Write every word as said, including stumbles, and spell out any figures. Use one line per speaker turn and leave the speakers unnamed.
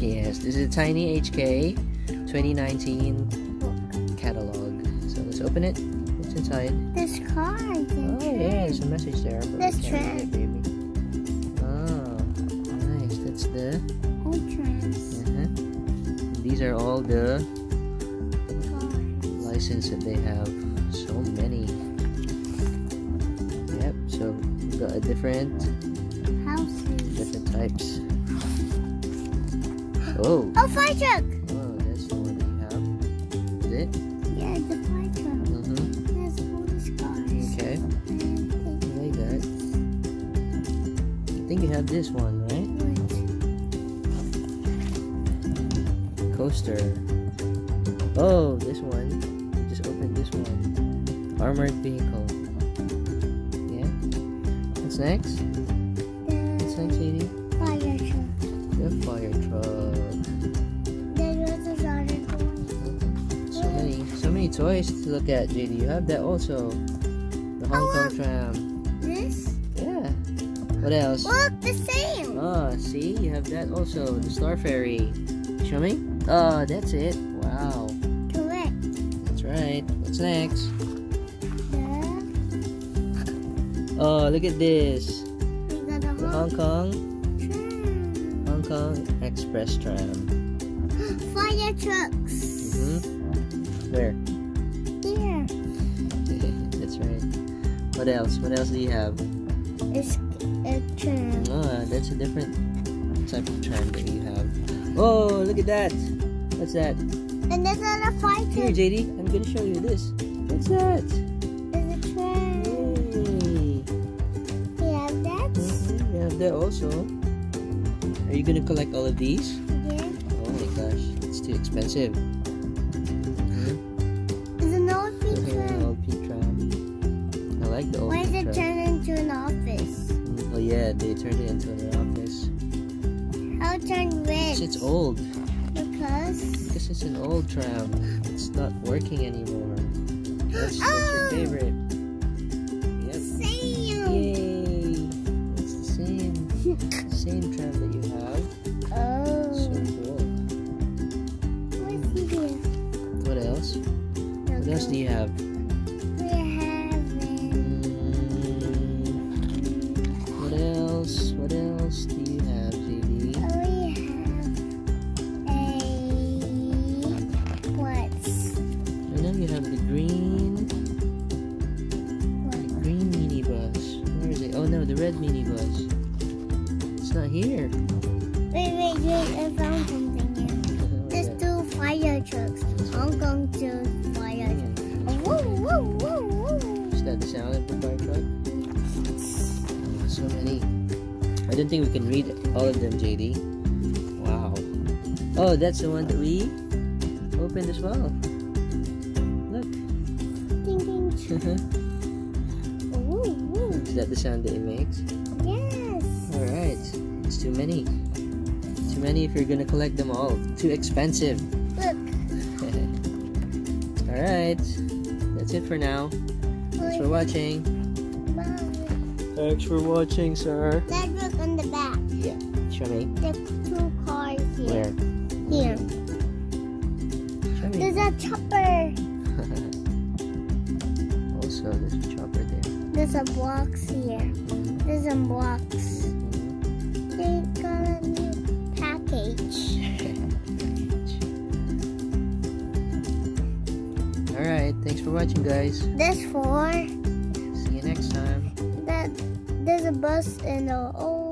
Yes, this is a Tiny H K twenty nineteen catalog. So let's open it. What's inside?
There's cards.
Oh yeah, there's a message there.
There's
trams. Baby. Oh, nice. That's the
old trams.
Uh-huh. These are all the license that they have. So many. Yep. So we've got a different
houses.
Different types. Oh.
Oh, fire truck.
Oh, that's the one that you have. Is it?
Yeah, the fire truck.
Mm-hmm.
There's police cars.
Okay. I like that. I think you have this one, right?
What?
Coaster. Oh, this one. You just opened this one. Armored vehicle. Yeah. What's next?
The
What's next, J D?
fire truck.
The fire truck.
There was a other one.
So many, so many toys to look at, J D. You have that also. The Hong
Oh,
Kong
look.
tram.
This?
Yeah. What else?
Look, the same.
Oh, see? You have that also. The Star Ferry. Show me. Oh, that's it. Wow.
Correct.
That's right. What's next?
The,
Oh, look at this.
we got a
The
Hong
Hong Kong,
tram.
Hong Kong Express tram.
Fire trucks.
Mm-hmm. Where?
Here.
That's right. What else? What else do you have?
It's a tram.
Oh, that's a different type of tram that you have. Oh, look at that. What's that?
And there's another fire
Here,
truck.
J D. I'm gonna show you this. What's that?
There's a tram.
Hey.
We have that.
Mhm, you have that also. Are you gonna collect all of these?
Yeah.
Oh my gosh, it's too expensive. Mhm.
There's an old
Okay,
pizza.
an old P tram. I like the old
Why is
P
it
tram.
turned into an office?
Oh yeah, they turned it into an office.
How it turned red?
It's old.
Because.
This is an old tram. It's not working anymore. What's, what's your
Oh!
favorite? Yep.
Same.
Yay! It's the same, same tram that you have.
Oh.
So cool.
What's here?
What else? What else do you have?
We have
Mm, what else? What else do you have, J D?
We have a what?
I know you have the green, the green minibus. Where is it? Oh no, the red minibus. It's not here.
Wait, wait, wait! I found something here. There's two fire trucks. Hong Kong two fire trucks. Woo, woo, woo, woo.
Is that the sound of the fire truck? Oh, so many. I don't think we can read all of them, J D. Wow. Oh, that's the one that we opened as well. Look.
Ding, ding. Woo, woo.
Is that the sound that it makes?
Yes.
Alright. It's too many. Too many if you're gonna collect them all. Too expensive.
Look.
Alright. That's it for now. Thanks for watching.
Bye.
Thanks for watching, sir.
Let's look on the back.
Yeah. Show me.
There's two cars here.
Where?
Here.
Show me.
There's a chopper.
Also, there's a chopper there.
There's a box here. There's a box. They got a new package.
Alright, thanks for watching, guys.
There's four.
See you next time.
That there's a bus and a oh